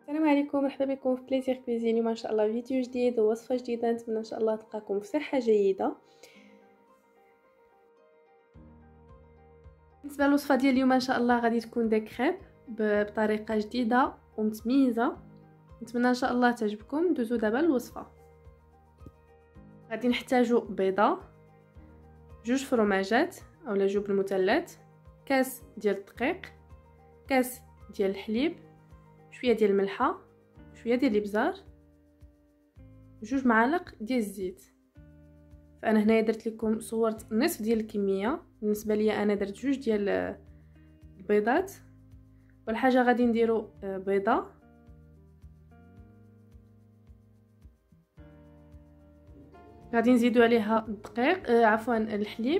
السلام عليكم، مرحبا بكم في بليزير كويزين. اليوم ان شاء الله فيديو جديد ووصفه جديده. نتمنى ان شاء الله تلقاكم في صحه جيده. بالنسبه للوصفه ديال اليوم ان شاء الله غادي تكون داك كريب بطريقه جديده ومتميزه. نتمنى ان شاء الله تعجبكم. ندوزو دابا للوصفه. غادي نحتاجو بيضه، جوج فروماجات اولا جبن مثلث، كاس ديال الدقيق، كاس ديال الحليب، شويه ديال الملحه، شويه ديال الابزار، جوج معالق ديال الزيت. فانا هنايا درت لكم صورت نصف ديال الكميه. بالنسبه ليا انا درت جوج ديال البيضات. اول حاجه غادي نديرو بيضه، غادي نزيدو عليها الدقيق عفوا الحليب،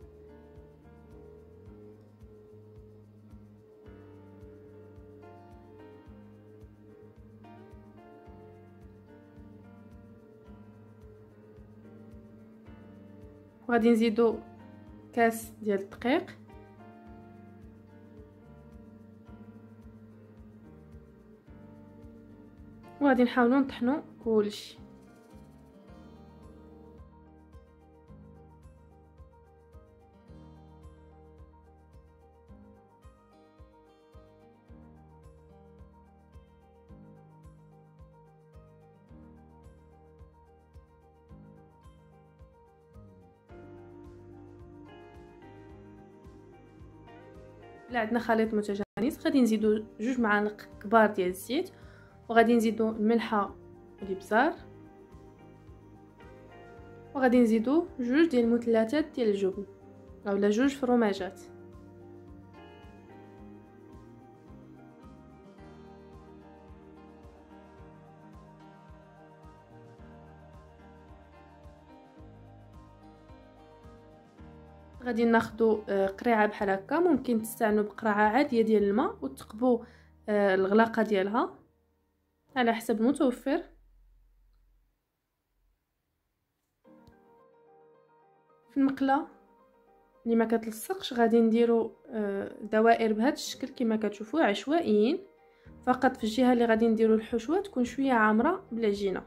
وغادي نزيدو كاس ديال الدقيق، وغادي نحاولوا نطحنوا كلشي. لا عندنا خليط متجانس. غادي نزيدو جوج معالق كبار ديال الزيت، وغادي نزيدو الملحه والابزار، وغادي نزيدو جوج ديال المثلثات ديال الجبن اولا جوج فروماجات. غادي ناخدو قريعه بحال هكا. ممكن تستعنوا بقرعه عاديه ديال الماء وتقبوا الغلاقه ديالها على حسب المتوفر. في المقله اللي ما كتلصقش غادي نديرو دوائر بهذا الشكل كما كتشوفوا عشوائيين. فقط في الجهه اللي غادي نديرو الحشوه تكون شويه عامره بالعجينه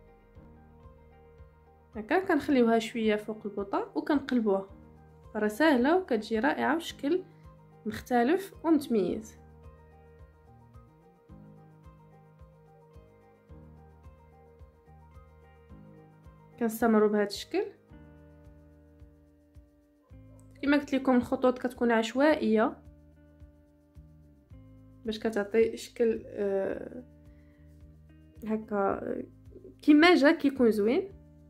هكا. كنخليوها شويه فوق البوطه وكنقلبوها. راه سهله وكتجي رائعه بشكل مختلف ومتميز. كنستمروا بهذا الشكل. كما قلت لكم الخطوط كتكون عشوائيه باش كتعطي شكل هكا كيما جا كيكون زوين.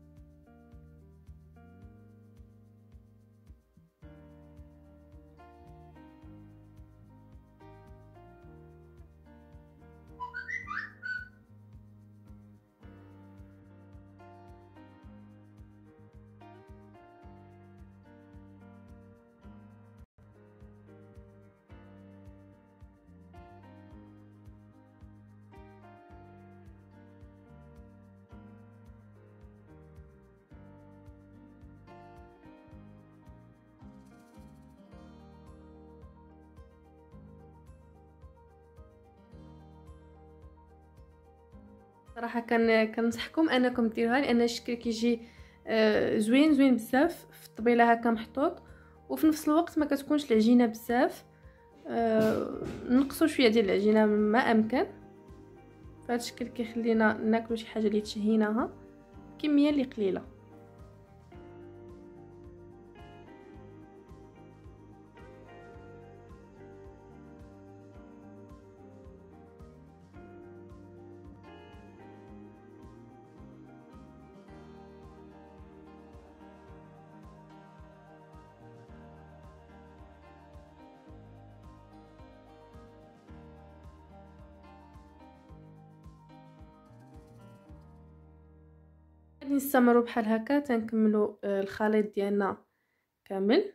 صراحه كنصحكم انكم ديروها لان الشكل كيجي زوين زوين بزاف في الطبيله هكا محطوط. وفي نفس الوقت ما كتكونش العجينه بزاف. نقصوا شويه ديال العجينه ما امكن. فهاد الشكل كيخلينا ناكلوا شي حاجه اللي تشهيناها كميه اللي قليله. غادي نستمروا بحال هكا تنكملوا الخليط ديالنا كامل.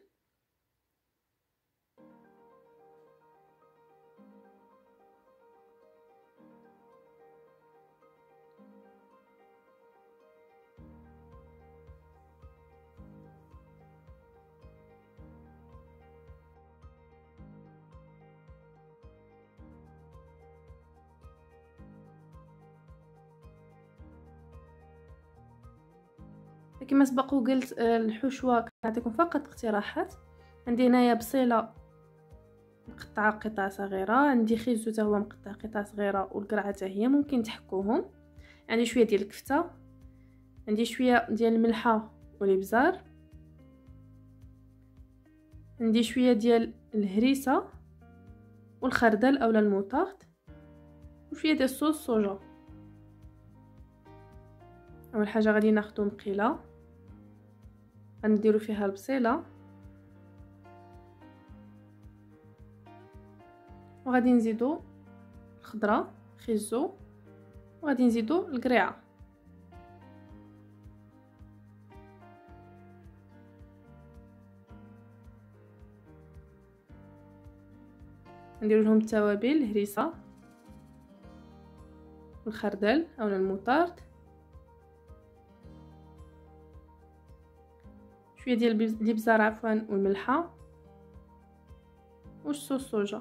كما سبق وقلت الحشوه كنعطيكم فقط اقتراحات. عندي هنايا بصيله مقطعه قطع صغيره، عندي خيزو حتى هو مقطع قطع صغيره، والقرعه حتى هي ممكن تحكوهم. عندي شويه ديال الكفته، عندي شويه ديال الملحه والابزار، عندي شويه ديال الهريسه والخردل اولا الموطارد، وشويه ديال الصوص صوجا. اول حاجه غادي ناخذ مقيله غنديروا فيها البصيله، وغادي نزيدوا الخضره خيزو، وغادي نزيدوا القريعه. ندير لهم التوابل الهريسه والخردل اولا الموطارد، شويه ديال الابزار عفوا والملحه والصوص صوجا.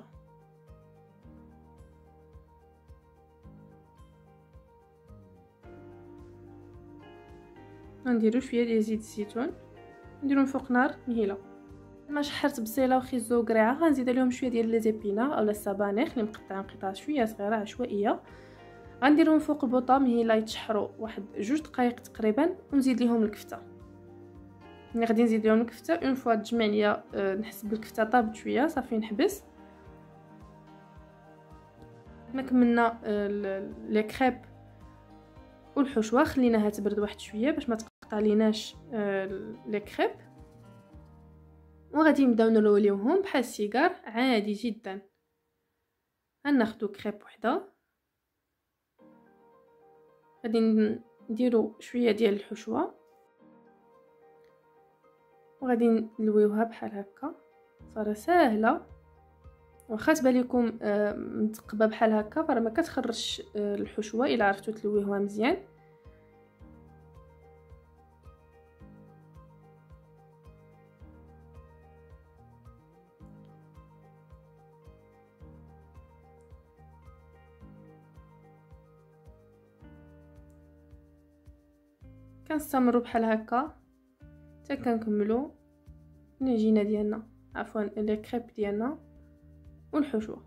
غنديروا شويه ديال زيت الزيتون، نديرو فوق نار مهيله. لما شحرت بصيله وخيزو وقريعه غنزيد عليهم شويه ديال لي زيبينار اولا السبانخ اللي مقطعين قطع شويه صغيره عشوائيه، غنديرهم فوق البوطه مهيله يتشحروا واحد 2 دقائق تقريبا، ونزيد ليهم الكفته. ملي غادي نزيد لهم الكفته اون فوا تجمع ليا نحس بالكفته طابت شويه صافي نحبس. ما كملنا لي كريب والحشوه خليناها تبرد واحد شويه باش ما تقطع ليناش لي كريب، وغادي نبداو نروليوهم بحال السيجار عادي جدا. غناخذوا كريب وحده، غادي نديروا شويه ديال الحشوه وغادي نلويوها بحال هكا. صار ساهله، واخا تبان لكم متقبه بحال هكا فراه ما كتخرجش الحشوه الا عرفتوا تلويوها مزيان. كنستمروا بحال هكا حتى كنكملوا العجينه ديالنا عفوا لي كريب ديالنا والحشوه.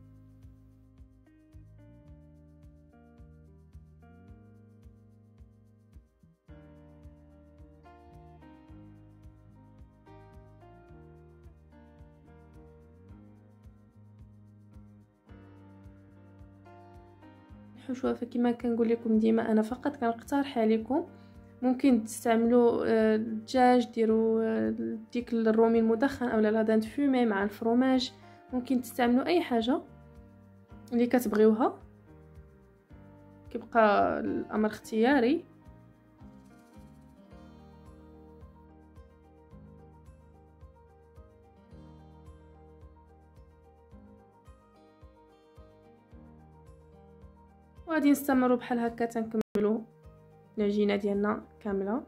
الحشوه فكما كنقول لكم ديما انا فقط كنقترح عليكم ممكن تستعملوا الدجاج، ديروا ديك الرومي المدخن اولا لا دانت فومي مع الفرomage، ممكن تستعملوا اي حاجه اللي كتبغيوها، كيبقى الامر اختياري. وغادي نستمروا بحال هكا تنكملوا العجينه ديالنا كامله.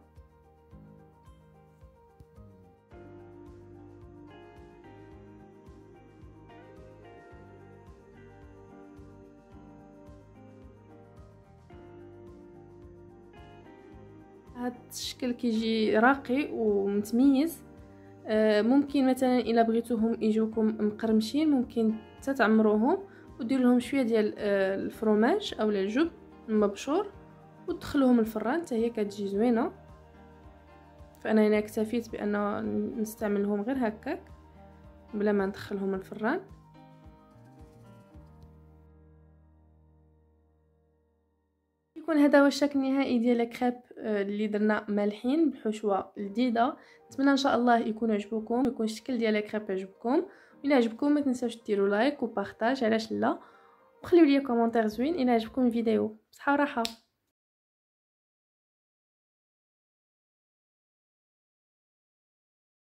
هذا الشكل كيجي راقي ومتميز. ممكن مثلا الا بغيتوهم يجوكم مقرمشين ممكن تعمروهم وديروا لهم شويه ديال الفرomage اولا الجبن المبشور وتدخلوهم الفران حتى هي كتجي زوينه. فانا هنا اكتفيت بان نستعملهم غير هكاك بلا ما ندخلهم الفران. يكون هذا هو الشكل النهائي ديال الكريب اللي درنا مالحين بحشوه لذيذه. نتمنى ان شاء الله يكون عجبكم، يكون الشكل ديال الكريب عجبكم. الا عجبكم ما تنساوش ديروا لايك وبارطاج علاش لا، وخليوا لي كومونتير زوين الا عجبكم الفيديو. بصحه وراحه.